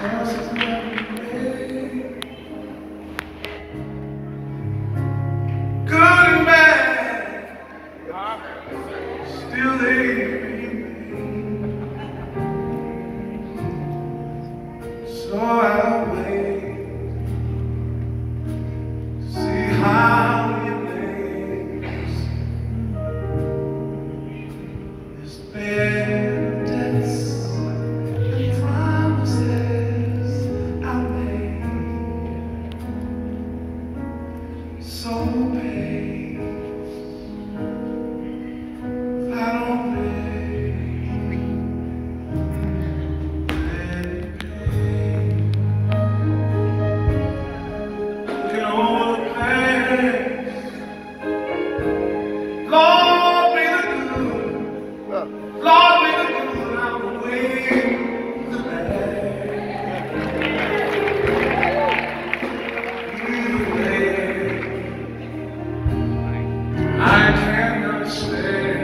Good and bad, still there. So I'll wait to see how you makes this bed of debts and promises I made. So pay if I don't pay. Lord, make the good out of the way the bad. Either way, I cannot stay.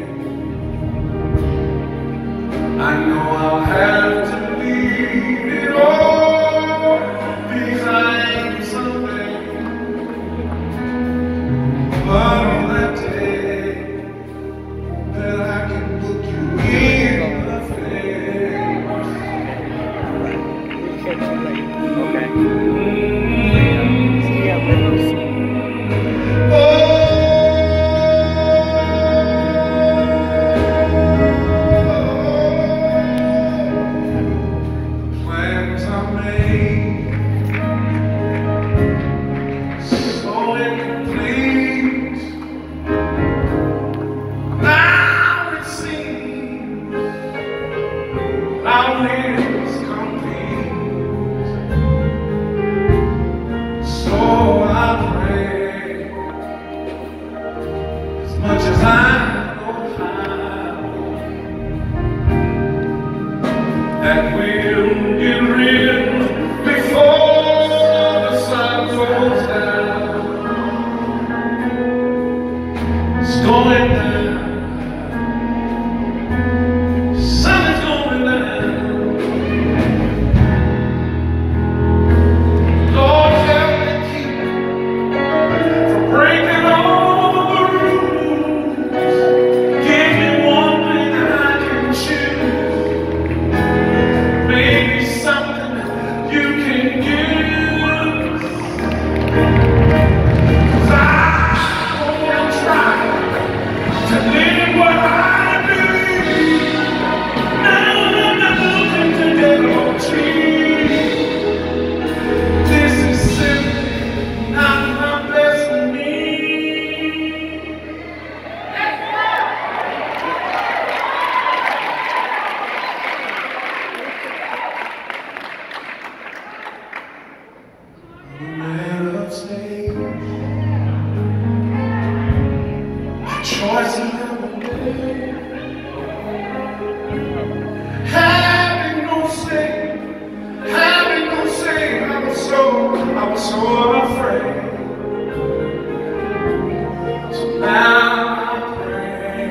I know I'll have to leave it all behind someday. But on that day that I can look you in the face. Okay. Plans are made, so incomplete. Now it seems our is complete. So I pray, as much as I know how, that we'll get rid before the sun goes down. It's going down. Sun is going down. Lord, help me keep from breaking all the rules. Give me one thing that I can choose. Maybe something you can use. 'Cause I wanna try to live what I believe. Now I'm not looking to get on cheap. This is simply not my best me. Man of change, choice you never made. Having no say, I was so afraid. So now I pray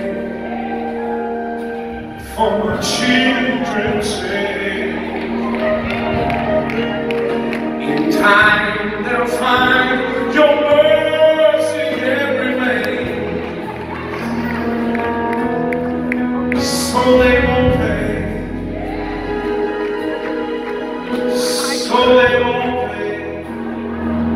for my children's sake. In time they'll find your mercy every day, so they won't pay, so they won't pay.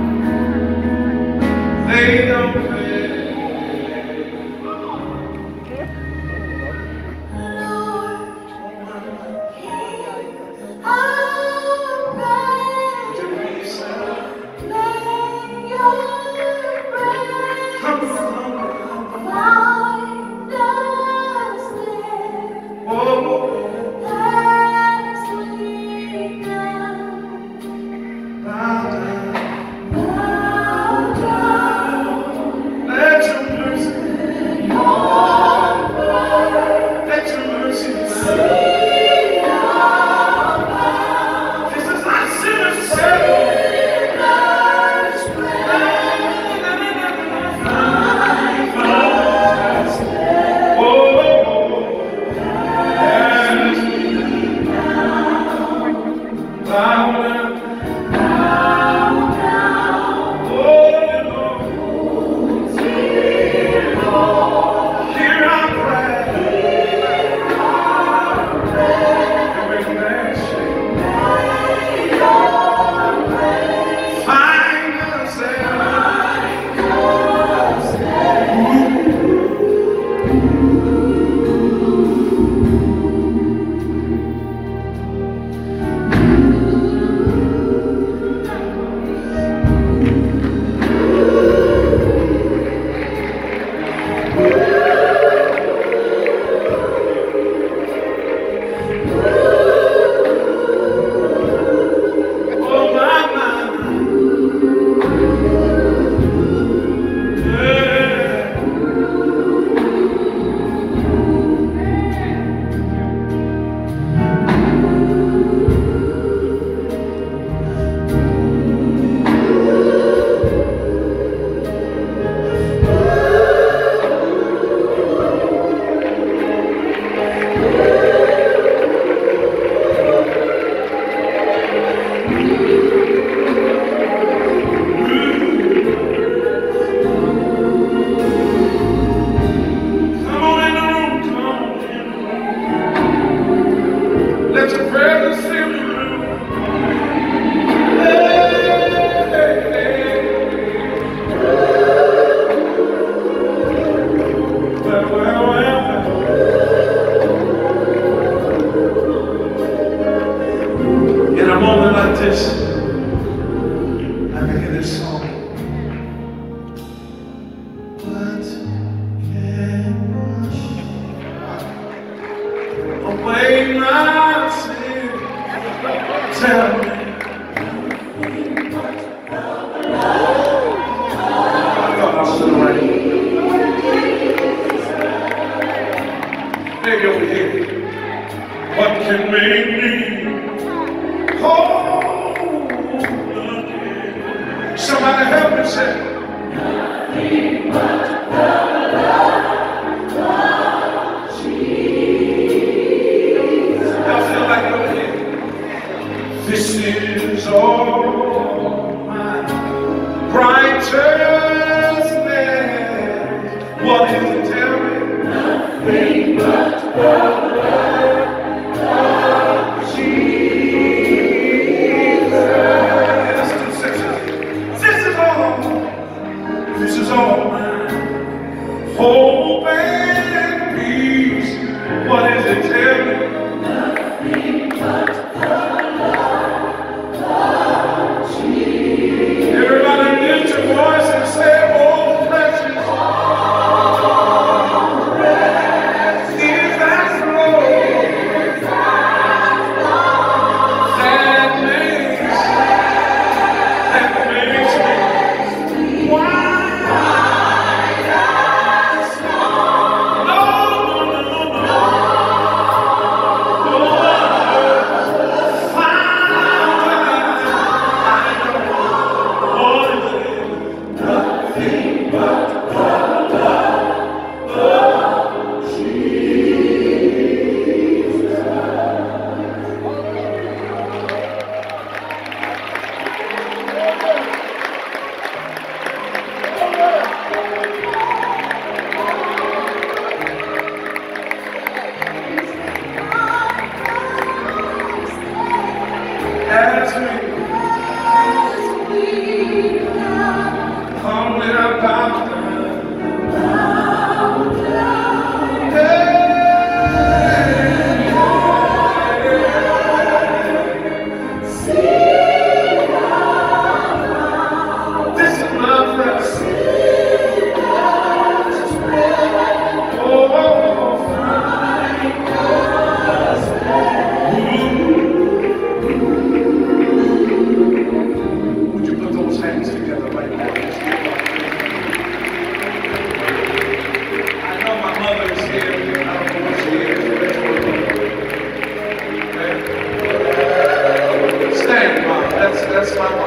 That's my